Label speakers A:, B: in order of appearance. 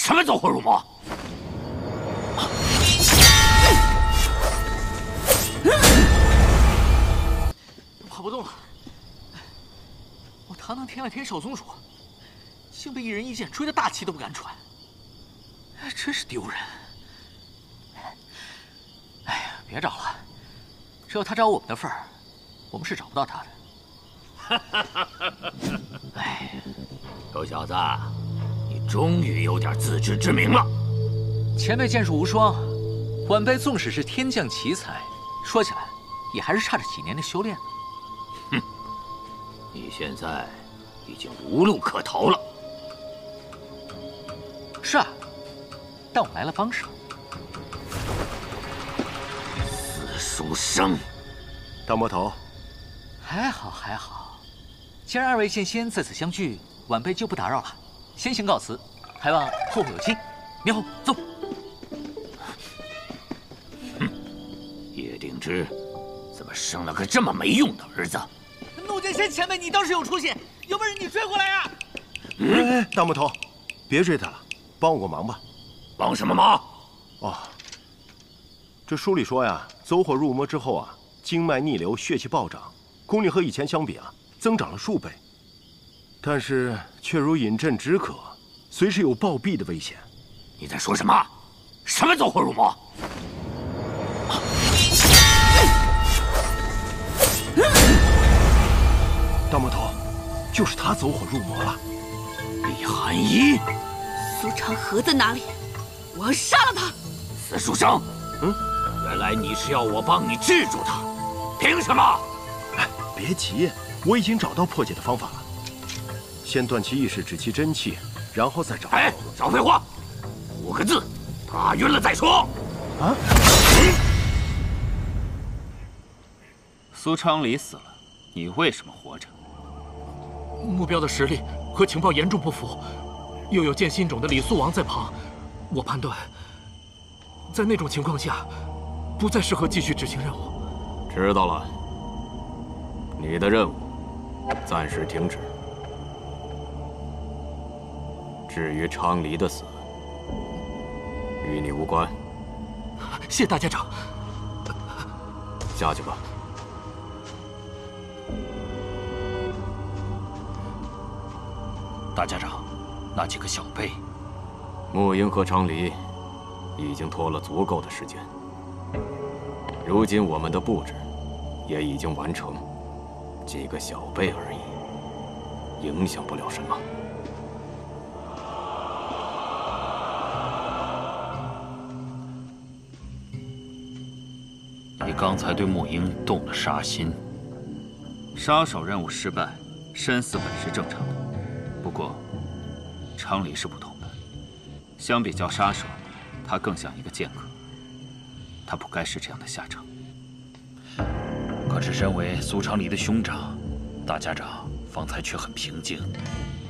A: 什么走火入魔？
B: 跑不动了。我堂堂天外天少宗主，竟被一人一剑追得大气都不敢喘，真是丢人。哎呀，别找了，只有他找我们的份儿，我们是找不到他的。哎，
A: 臭小子，你终于有点自知之明了。
B: 前辈剑术无双，晚辈纵使是天降奇才，说起来也还是差着几年的修炼呢。
A: 哼，你现在已经无路可逃了。
B: 是啊，但我来了帮手。
A: 死书生，
C: 大魔头，
B: 还好还好，既然二位剑仙在此相聚，晚辈就不打扰了，先行告辞，还望后会有期。明后走。
A: 哼，叶定之怎么生了个这么没用的儿子？
B: 怒剑仙前辈，你倒是有出息，有本事你追过来呀！
C: 大魔头，别追他了，帮我个忙吧。
A: 帮什么忙？
C: 哦，这书里说呀，走火入魔之后啊，经脉逆流，血气暴涨，功力和以前相比啊，增长了数倍。但是却如饮鸩止渴，随时有暴毙的危险。
A: 你在说什么？什么走火入魔？
C: 大魔头，就是他走火入魔了。
A: 李寒衣，
D: 苏长河在哪里？我要杀了他！
A: 死书生，原来你是要我帮你制住他，凭什么？
C: 哎，别急，我已经找到破解的方法了。先断其意识，止其真气，然后再找。
A: 哎，少废话，5个字，打晕了再说。
C: 啊！
E: 苏昌黎死了，你为什么活着？
F: 目标的实力和情报严重不符，又有剑心种的李肃王在旁，我判断，在那种情况下，不再适合继续执行任务。
E: 知道了，你的任务暂时停止。至于昌黎的死，与你无关。
F: 谢大家长。
E: 下去吧。
G: 大家长，那几个小辈，
E: 沐英和昌黎已经拖了足够的时间。如今我们的布置也已经完成，几个小辈而已，影响不了什么。
G: 你刚才对沐英动了杀心，
E: 杀手任务失败，身死本是正常的。不过，昌黎是不同的，相比较杀手，他更像一个剑客。他不该是这样的下场。
G: 可是身为苏昌黎的兄长，大家长方才却很平静。